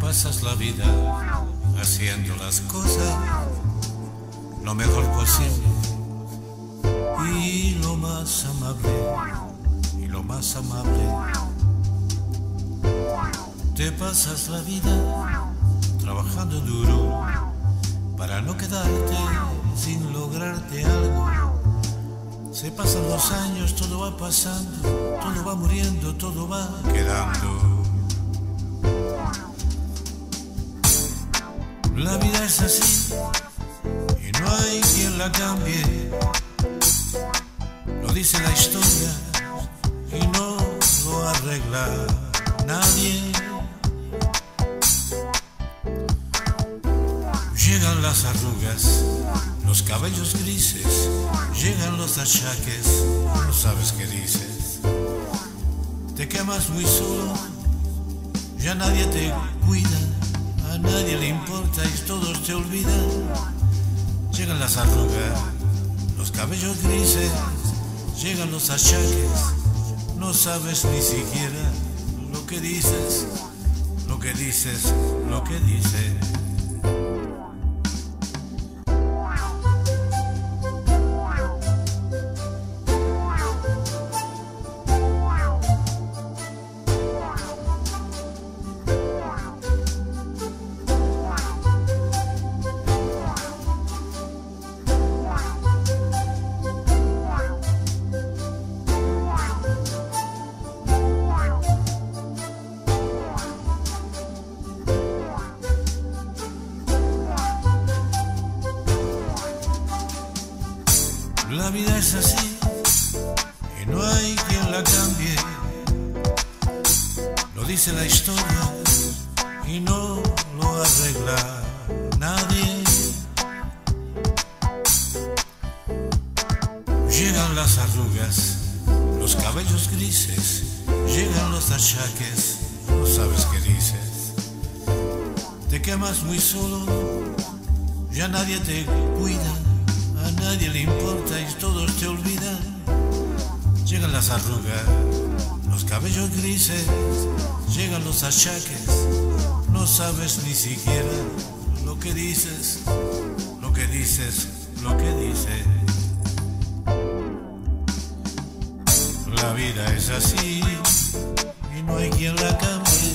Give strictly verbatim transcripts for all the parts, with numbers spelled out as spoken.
pasas la vida haciendo las cosas lo mejor posible y lo más amable, y lo más amable. Te pasas la vida trabajando duro para no quedarte sin lograrte algo. Se pasan los años, todo va pasando, todo va muriendo, todo va quedando. La vida es así y no hay quien la cambie. Lo dice la historia y no lo arregla nadie. Llegan las arrugas, los cabellos grises, llegan los achaques, no sabes qué dices. Te quemas muy solo, ya nadie te cuida, a nadie le importa y todos te olvidan. Llegan las arrugas, los cabellos grises, llegan los achaques, no sabes ni siquiera lo que dices, lo que dices, lo que dices. La vida es así y no hay quien la cambie. Lo dice la historia y no lo arregla nadie. Llegan las arrugas, los cabellos grises, llegan los achaques, no sabes qué dices. Te quemas muy solo, ya nadie te cuida, a nadie le importa y todos te olvidan. Llegan las arrugas, los cabellos grises, llegan los achaques, no sabes ni siquiera lo que dices, lo que dices, lo que dices. La vida es así y no hay quien la cambie.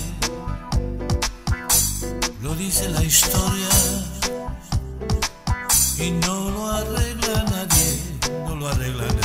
Lo dice la historia y no lo arregla nadie, no lo arregla nadie.